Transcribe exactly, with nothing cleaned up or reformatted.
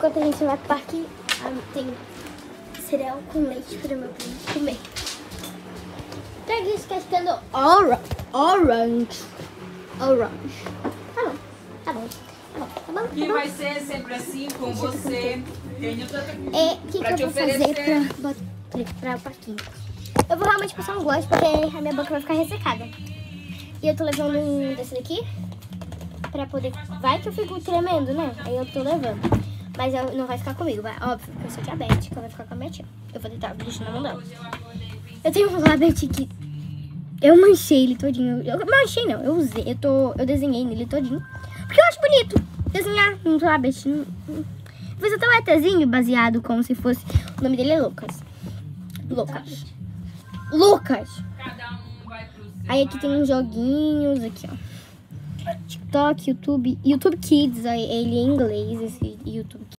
enquanto a gente vai pro parque, tem cereal com leite para meu primo comer. Pega isso cascando orange. Orange. Orange. Tá bom, tá bom. Tá bom, tá bom. Que vai ser sempre assim com você. Tenho tanta É, o que, que eu vou oferecer. fazer pra, pra o parquinho? Eu vou realmente passar um gloss porque a minha boca vai ficar ressecada. E eu tô levando um desse daqui pra poder... Vai que eu fico tremendo, né? Aí eu tô levando. Mas eu, não vai ficar comigo, vai. Óbvio, porque eu sou diabética, vai ficar com a minha tia. Eu vou deitar o bicho na mão dela. Eu tenho um labete que... Eu manchei ele todinho. Eu manchei não, eu usei. Eu, tô, eu desenhei nele todinho. Porque eu acho bonito desenhar um labete. Fiz até um ETzinho baseado como se fosse... O nome dele é Lucas. Lucas. Lucas. Aí aqui tem uns joguinhos, aqui ó. TikTok, YouTube, YouTube Kids, ele é em inglês, esse YouTube Kids.